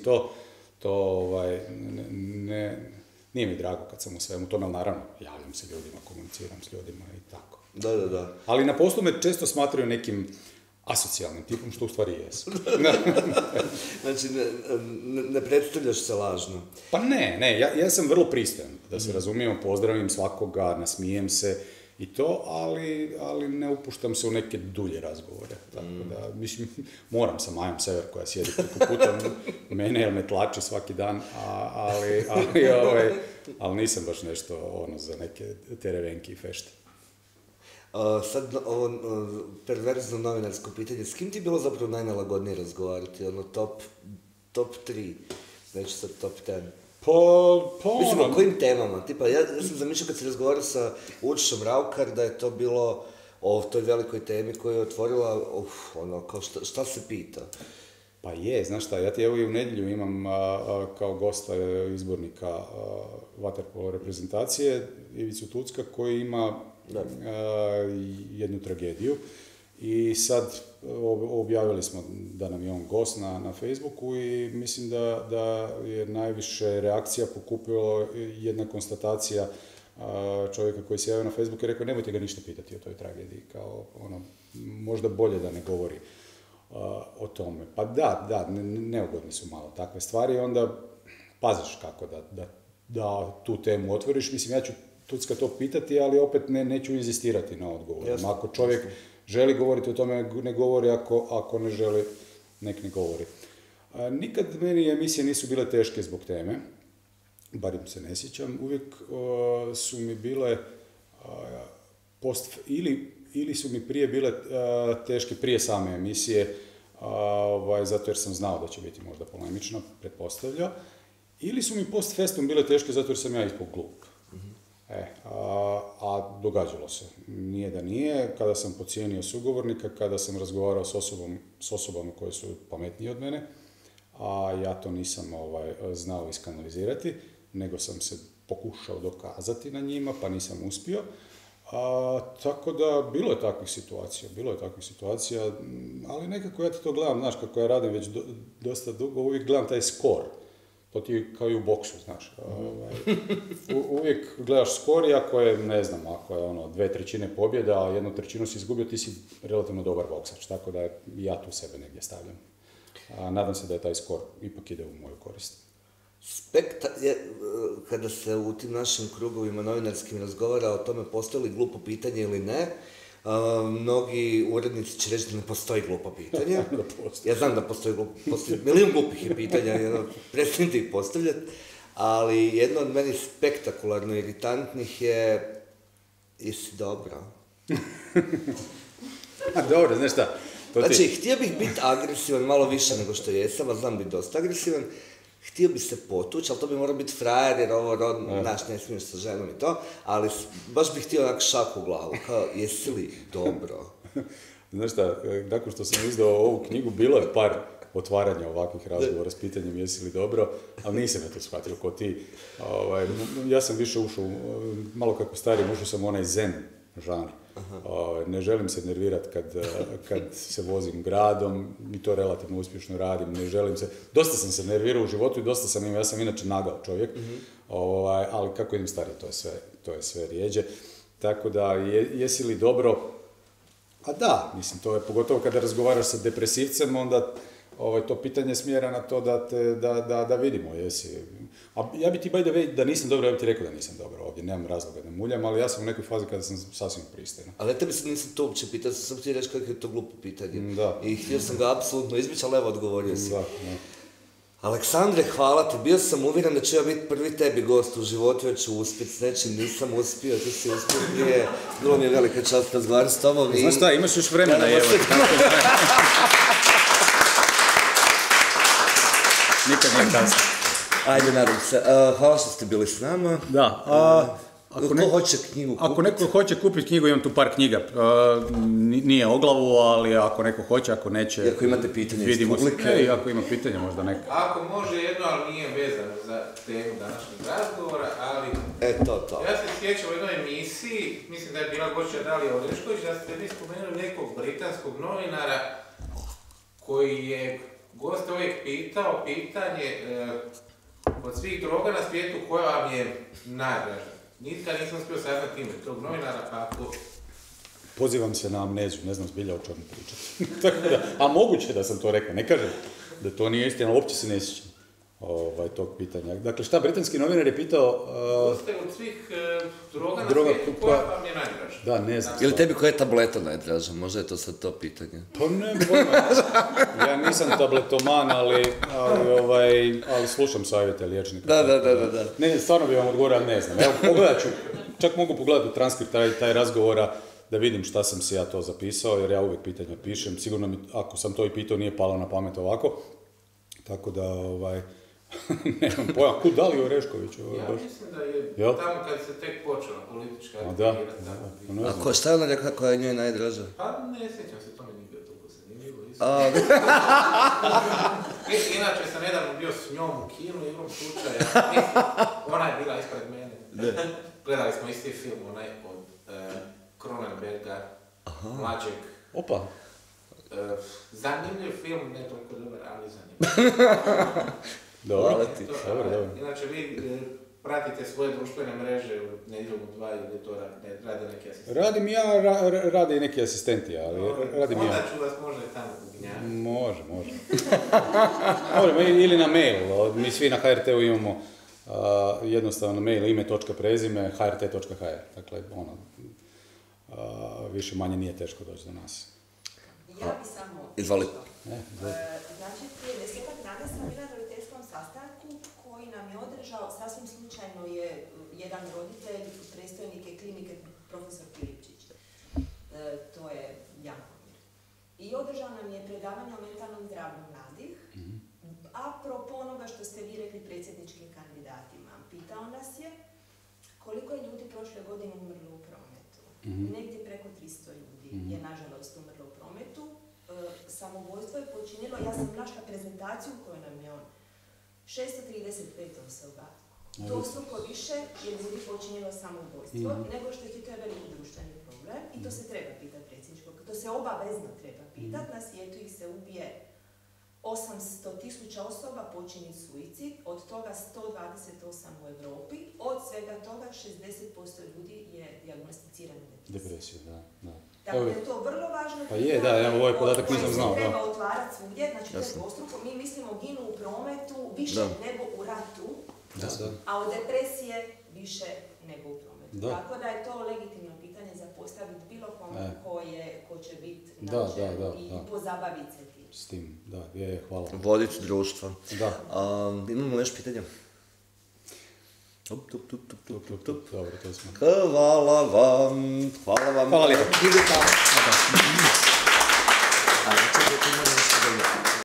nije mi drago kad sam u svemu tome, ali naravno, javljam se ljudima, komuniciram s ljudima i tako. Da. Ali na poslu me često smatraju nekim asocijalnim tipom, što u stvari jesu. Znači, ne predstavljaš se lažno. Pa ne, ja sam vrlo pristojan, da se razumijemo, pozdravim svakoga, nasmijem se i to, ali ne upuštam se u neke dulje razgovore. Tako da, mislim, moram sa Majom Sever koja sjedi preko puta mene, jer me tlači svaki dan, ali nisam baš nešto za neke terevenke i fešte. Sad, ovo perverzno novinarsko pitanje, s kim ti je bilo zapravo najnelagodnije razgovarati? Top 3, neću sad top 10. Mislim, o kojim temama? Tipa, ja sam zamišljao kad si razgovarao sa Uršom Raukar da je to bilo o toj velikoj temi koja je otvorila, kao šta se pita? Pa znaš šta, ja ti evo i u nedjelju imam kao gosta izbornika vaterpolo reprezentacije, Ivicu Tucka, koji ima jednu tragediju i sad objavili smo da nam je on gost na Facebooku i mislim da je najviše reakcija pokupilo jedna konstatacija čovjeka koji se javio na Facebooku i rekao nemojte ga ništa pitati o toj tragediji, kao možda bolje da ne govori o tome. Pa da, neugodni su malo takve stvari i onda paziš kako da tu temu otvoriš. Mislim, ja ću Tucka to pitati, ali opet neću inzistirati na odgovoru. Ako čovjek želi govoriti o tome, ne govori, ako ne želi, nek ne govori. Nikad meni emisije nisu bile teške zbog teme, barem se ne sjećam. Uvijek su mi bile ili su mi prije bile teške prije same emisije, zato jer sam znao da će biti možda polemično, pretpostavljao, ili su mi post festum bile teške zato jer sam ja ispod glup. A događalo se. Nije da nije. Kada sam podcijenio sugovornika, kada sam razgovarao s osobama koje su pametnije od mene, a ja to nisam znao iskanalizirati, nego sam se pokušao dokazati na njima, pa nisam uspio. Tako da, bilo je takvih situacija, ali nekako ja to gledam, znaš, kako ja radim već dosta dugo, uvijek gledam taj skor. To ti kao i u boksu, znaš. Uvijek gledaš skor i ako je, ne znam, ako je 2/3 pobjeda, a 1/3 si izgubio, ti si relativno dobar boksač, tako da ja tu sebe negdje stavljam. Nadam se da je taj skor ipak ide u moju korist. Kada se u tim našim krugovima novinarskim razgovara o tome postoji li glupo pitanje ili ne, mnogi urednici će reći da ne postoji glupo pitanje. Ja znam da postoji milijun glupih je pitanja, prestanite ih postavljati, ali jedno od meni spektakularno iritantnih je jesi dobro? Dobro, znaš šta? Znači, htio bih biti agresivan malo više nego što jesam, a znam biti dosta agresivan. Htio bi se potući, ali to bi morao biti frajer, jer ovo rodno, znaš, ne smiješ sa ženom i to, ali baš bih htio onak šaku u glavu, kao, jesi li dobro? Znaš šta, nakon što sam izdao ovu knjigu, bilo je par otvaranja ovakvih razgovora s pitanjem jesi li dobro, ali nisam ja to shvatio ko ti. Ja sam više ušao, malo kako starijim, ušao sam u onaj zen žanr. Ne želim se nervirati kad se vozim gradom i to relativno uspješno radim, ne želim se, dosta sam se nervirao u životu i dosta sam ja sam inače nagao čovjek, ali kako idem stariji, to je sve rijeđe, tako da jesi li dobro, a da, mislim, to je pogotovo kada razgovaraš sa depresivcem, onda to pitanje smjera na to da vidimo jesi. A ja bi ti by the way, da nisam dobro, ja bi ti rekao da nisam dobro ovdje, nemam razloga da muljam, ali ja sam u nekoj fazi kada sam sasvim pristojan. Ali tebi se nisam to uopće pitao, sam ti reći kako je to glupo pitanje. Da. I htio sam ga apsolutno izbjeći, ali evo odgovorio si. Da. Aleksandre, hvala ti, bio sam uvjeren da ću ja biti prvi tebi gost u životu, jer ću uspjeti s nečim, nisam uspio, ti si uspio prije, bilo mi je velika čast razgovarati s tobom. Znaš šta, imaš još vremena, evo. Nikad nije kasno. Ajde, nadam se. Hvala što ste bili s nama. Da. Ko hoće knjigu kupiti? Ako neko hoće kupiti knjigu, imam tu par knjiga. Nije o glavu, ali ako neko hoće, ako neće... I ako imate pitanje iz publike? I ako ima pitanje, možda neko. Ako može jedno, ali nije vezano za temu današnjeg razgovora, ali... To. Ja se sjećam u jednoj emisiji, mislim da je bila gošća Dalija Orešković, da ste vi spomenuli nekog britanskog novinara koji je gost uvijek pitao pitanje od svih droga na svijetu koja vam je najdraža. Nikad nisam uspio saznati ime tog novinara, pa ako... Pozivam se na amneziju, ne znam zbilja o čemu pričati. A moguće da sam to rekao, ne kažem da to nije istina, uopće se ne sjećam tog pitanja. Dakle, šta, britanski novinar je pitao... Goste od svih droga na svijetu koja vam je najdraža? Da, ne znam. Ili tebi koja je tableta najdraža? Možda je to sad to pitanje. Pa ne, ja nisam tabletoman, ali slušam savjete liječnika. Da. Ne, stvarno bi vam odgovorio, ne znam. Evo, pogledat ću, čak mogu pogledati u transkript taj razgovora da vidim šta sam si ja to zapisao, jer ja uvijek pitanja pišem. Sigurno mi, ako sam to i pitao, nije palo na pamet ovako. Tako da, nemam pojma, kud Dalija Orešković? Ja mislim da je tamo kad se tek počela politička aktivira. A šta je ona rekla koja je njoj najdraža? Pa ne sjećam se, to mi nije bio toliko zanimljivo. Inače sam nedavno bio s njom u kinu, igrom slučaja. Ona je bila ispred mene. Gledali smo isti film, onaj od Cronenberga, mlađeg. Opa. Zanimljiv film, ne toliko dobar, ali zanimljiv. Dobro. Inače, vi pratite svoje društvene mreže u Nedjeljom u 2 ili to rade neki asistenti? Radim ja, rade i neki asistenti, ali radim ja. Onda ću vas možda i tamo ugnjaviti. Može. Možemo ili na mail, mi svi na HRT-u imamo jednostavno mail ime.prezime hrt.hr, dakle, više manje nije teško doći do nas. Ja bi samo... Izvoli. Znači, prije 10-ak dana sam bila na roditeljskom sastanku koji nam je održao, sasvim slučajno je jedan roditelj, predstojnik klinike profesor Filipčić. to je Jankomir. I održao nam je predavanje o mentalnom zdravlju mladih, apropo onoga što ste vi rekli predsjedničkim kandidatima. Pitao nas je koliko je ljudi prošle godine umrlo u prometu. Negdje preko 300 ljudi je nažalost umrlo u prometu. Samoubojstvo je počinilo, ja sam našla prezentaciju koju nam je on 635 osoba. Dvostruko više je ljudi počinilo samoubojstvo nego što je to veliki društveni problem i to se treba pitati predsjedničkog. To se obavezno treba pitati. Na svijetu ih se ubije 800.000 osoba počini suicid, od toga 128 u Europi, od svega toga 60% ljudi je dijagnosticirano depresiju. Da. Dakle, je to vrlo važno. Pa je, da, ja ovaj podatak nisam znao. Koji se treba otvarati svugdje, znači to je dvostruko. Mi mislimo ginu u prometu više nego u ratu, a od depresije više nego u prometu. Tako da je to legitimno pitanje za postaviti bilo kome ko će biti na čelu i pozabaviti se tim. S tim, da, hvala. Voditi društva. Da. Imamo još pitanja? Dobro, to smo. Hvala vam. Hvala lijepo. Idete.